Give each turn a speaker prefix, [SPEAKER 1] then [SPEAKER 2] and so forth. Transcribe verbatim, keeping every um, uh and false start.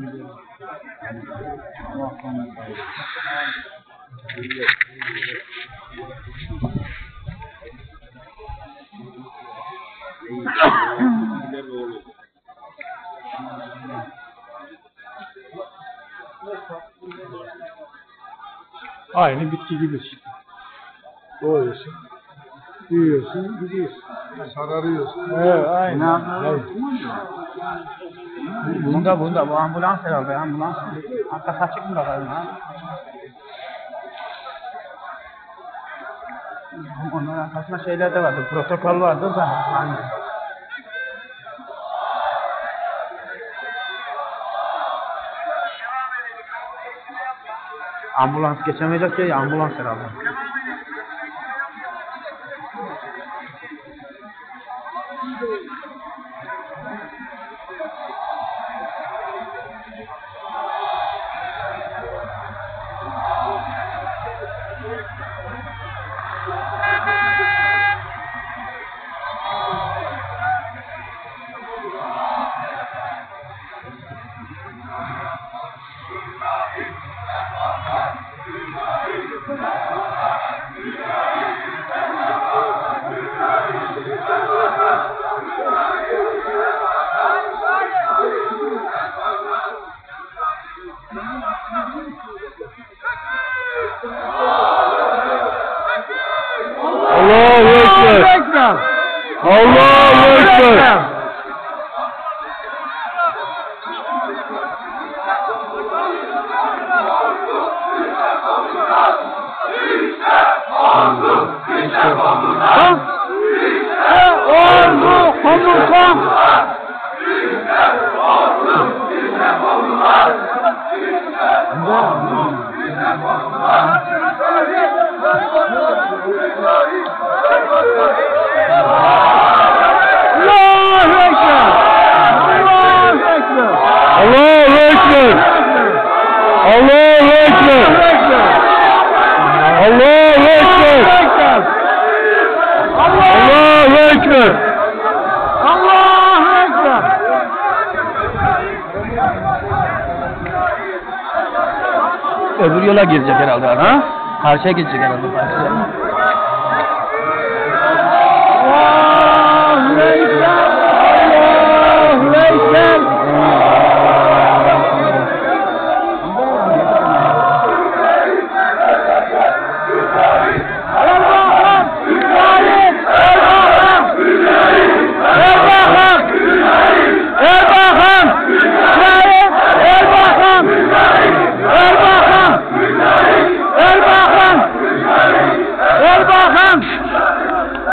[SPEAKER 1] Aynı bitki gibi işte. Doğuyorsun, büyüyorsun, gidiyorsun. Sararıyorsun. Evet, aynen. Evet.
[SPEAKER 2] Bunda bunda bu ambulans herhalde, ambulans. Arkası açık mı bakalım ha? Onların arkasında şeyler de vardı, protokol vardı da. Hani. Ambulans geçemeyecek ya, ambulans herhalde.
[SPEAKER 1] Allahu Ekber! Allahu Ekber! Allahu Ekber! Allahu Ekber! Allahu Ekber! Allahu Ekber! Allahu Ekber!
[SPEAKER 2] Öbür yola girecek herhalde, ha? Karşıya geçecek herhalde, karşıya.
[SPEAKER 1] Allahu Ekber!